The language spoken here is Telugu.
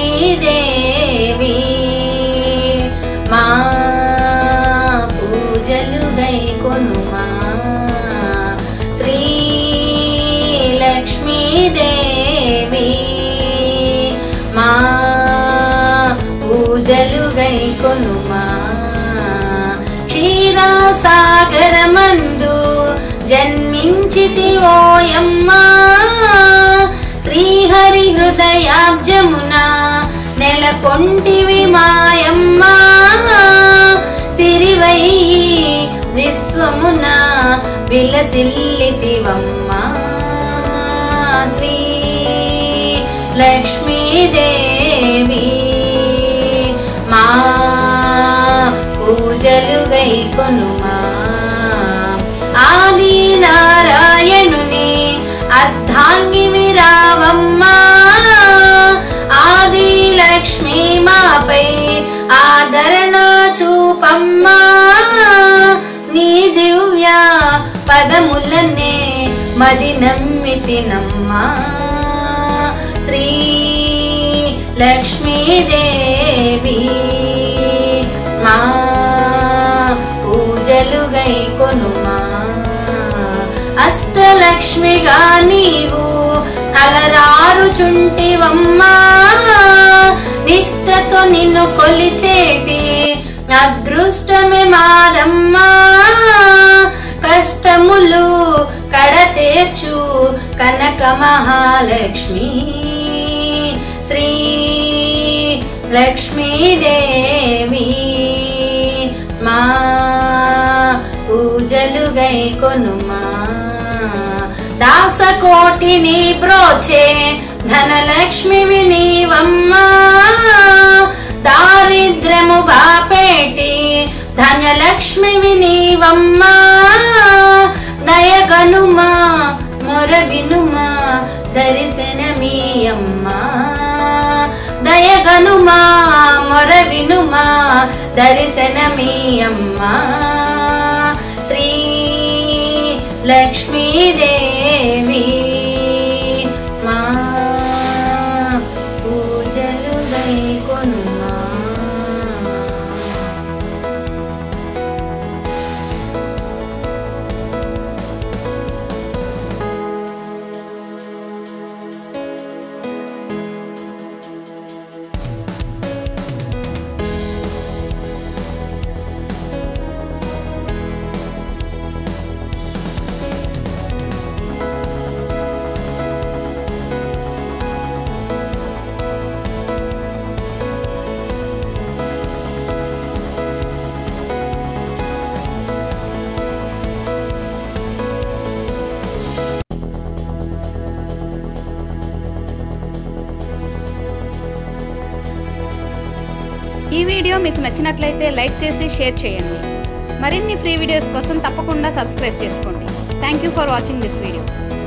దేవి మా పూజలు గైకొనుమా శ్రీ లక్ష్మీ దేవి మా పూజలు గైకొనుమా క్షీరసాగరమందు జన్మించితివోయమ్మా శ్రీహరి హృదయాబ్జమున నెలకొంటివి మాయమ్మా సిరివై విశ్వమున విలసిల్లితివమ్మా శ్రీ లక్ష్మీ దేవి మా పూజలు గైకొనుమా ఆది నారాయణుని అర్ధాంగి విరావమ్మా ఆది లక్ష్మీ మాపై ఆదరణ చూపమ్మా నీ దివ్య పదములనే మది నమ్మితినమ్మా శ్రీ లక్ష్మీ దేవి మా పూజలు గైకొనుమా అష్టలక్ష్మిగా నీవు అలరారుచుంటివమ్మా నిష్టతో నిన్ను కొలిచేటి అదృష్టమే మాదమ్మా కష్టములు కడతేర్చు కనక మహాలక్ష్మి శ్రీ లక్ష్మీ దేవి మా పూజలు గైకొనుమా దాసకోటిని బ్రోచే ధనలక్ష్మివి నీవమ్మా దారిద్ర్యము బాపేటి ధనలక్ష్మివి నీవమ్మా దయగనుమా మొర వినుమా దర్శనమీయమ్మా దయగనుమా మొర వినుమా దర్శనమీయమ్మా శ్రీ లక్ష్మీ దేవి మా పూజలు గైకొనుమా ఈ వీడియో మీకు నచ్చినట్లయితే లైక్ చేసి షేర్ చేయండి. మరిన్ని ఫ్రీ వీడియోస్ కోసం తప్పకుండా సబ్స్క్రైబ్ చేసుకోండి. Thank you for watching this video.